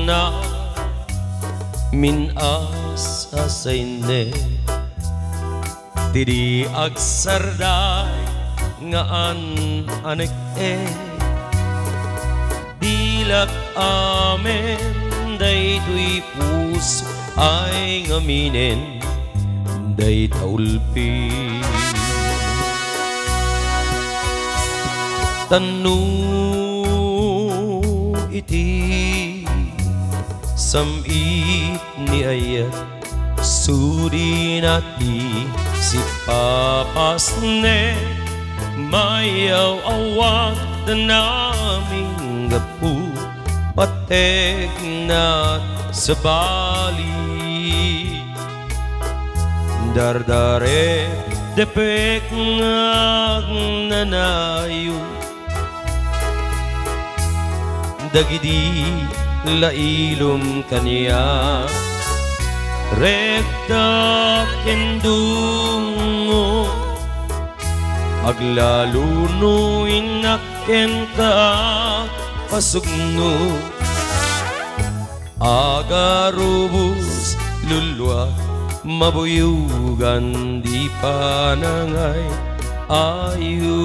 na min asa sa ine diri agsarday nga anek dilak amen daytoy puso ay ngaminen day taulpi tanu iti samit ni ayat suri nati si papasne mayaw awat naming gapu patek na sa bali dardare depek ngag nanayo dagidi lailom kaniya rekta kendungo aglaluno inakken ka pasugno agarubus lulwa mabuyugan di panangay ayu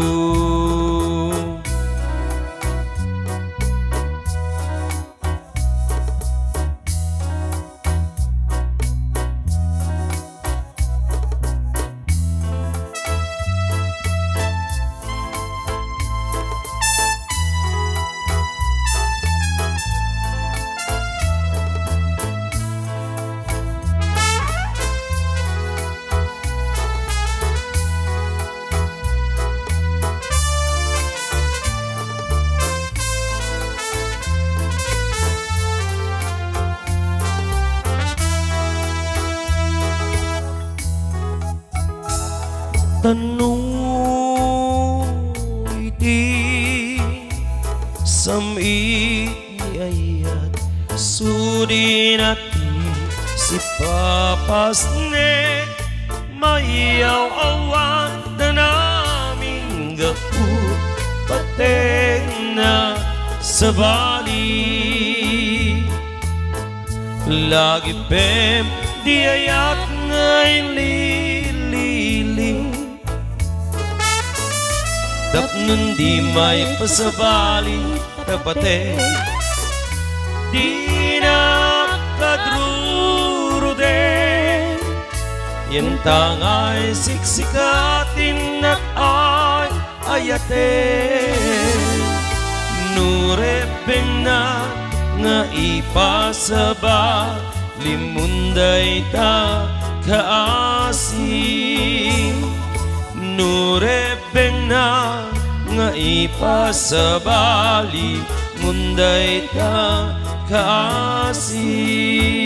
tanong iti samit ni ayat suri nati si papasne mayaw awan na naming gapu pateng na sa bali lagi pem di ayat ngay lililing tapnon di may pasabali tapate di na kadrurude yan tangay siksikatin at ay ayate nurepeng na nga ipasaba limunday ta kaasi nurepeng na nga ipasabali munday ta kaasi